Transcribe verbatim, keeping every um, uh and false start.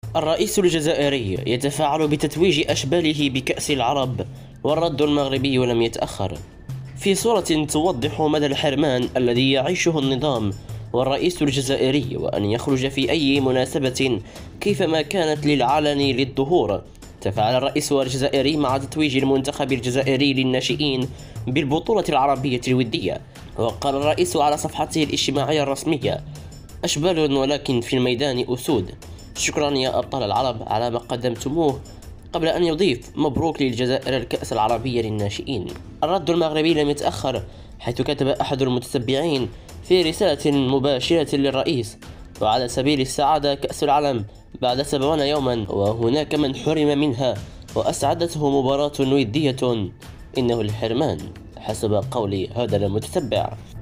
الرئيس الجزائري يتفاعل بتتويج أشباله بكأس العرب، والرد المغربي لم يتأخر. في صورة توضح مدى الحرمان الذي يعيشه النظام والرئيس الجزائري، وأن يخرج في أي مناسبة كيفما كانت للعلن للظهور. تفاعل الرئيس الجزائري مع تتويج المنتخب الجزائري للناشئين بالبطولة العربية الودية، وقال الرئيس على صفحته الاجتماعية الرسمية: أشبال ولكن في الميدان أسود. شكرا يا أبطال العرب على ما قدمتموه، قبل أن يضيف: مبروك للجزائر الكأس العربية للناشئين. الرد المغربي لم يتأخر، حيث كتب أحد المتتبعين في رسالة مباشرة للرئيس: وعلى سبيل السعادة كأس العالم بعد سبعين يوما، وهناك من حرم منها وأسعدته مباراة ودية، إنه الحرمان، حسب قول هذا المتتبع.